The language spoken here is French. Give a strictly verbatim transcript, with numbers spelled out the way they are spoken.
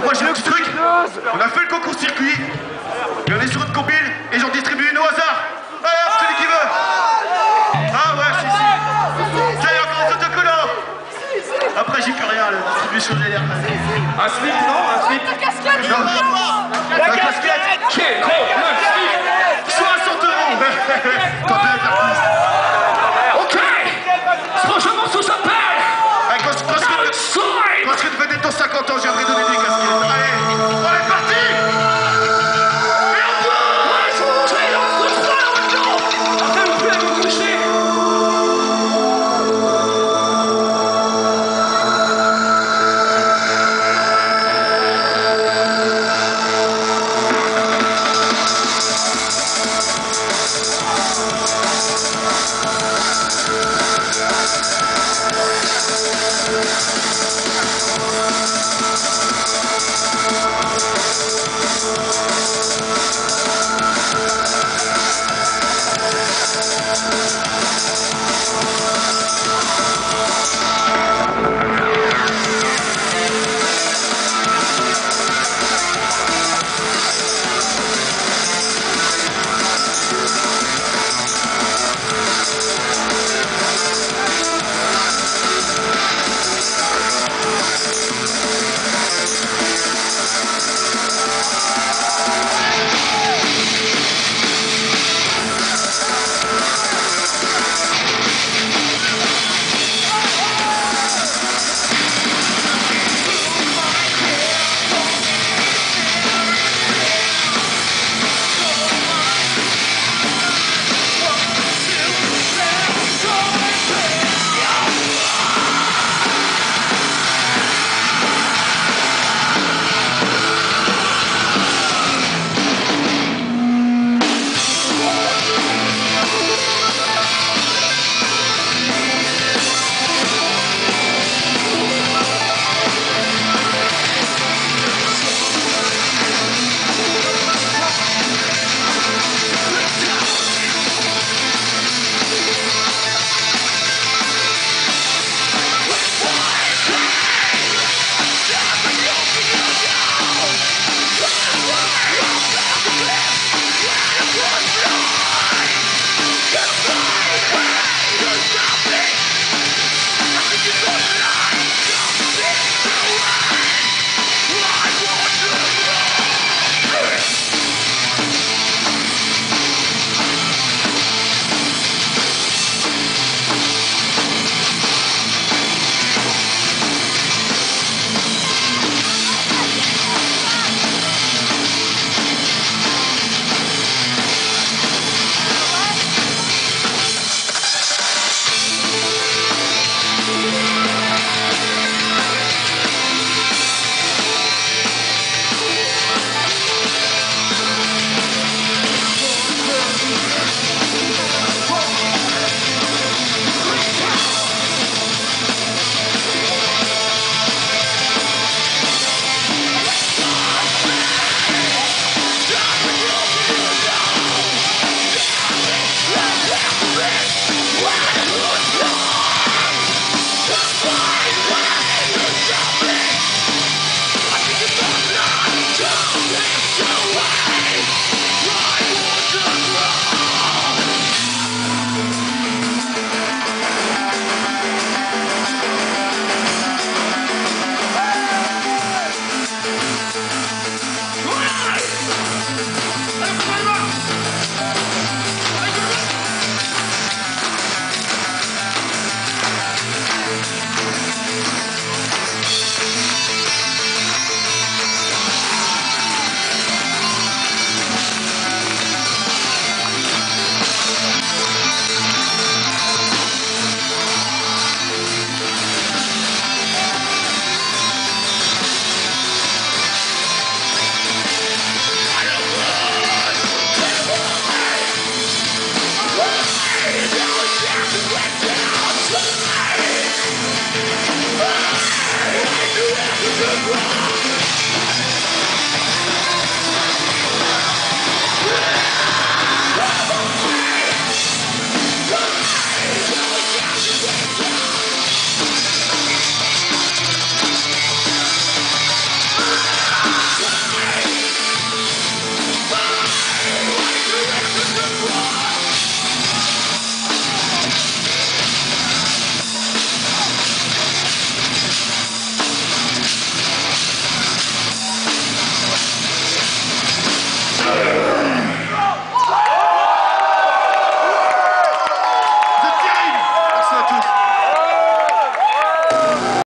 moi j'ai un petit truc. On a fait le concours circuit. Et on est sur une compile et j'en distribue une au hasard. Allez hop, celui qui veut. Ah ouais, si, si. Tiens, il y a encore des autocollants. Après, j'y peux rien, la distribution de l'air. Un slip, non? Un slip? La casquette! Non. La La casquette. casquette! soixante euros. Quand t'es artiste. Ok! Franchement, sous sa pelle! Quand je fais des temps cinquante ans, j'ai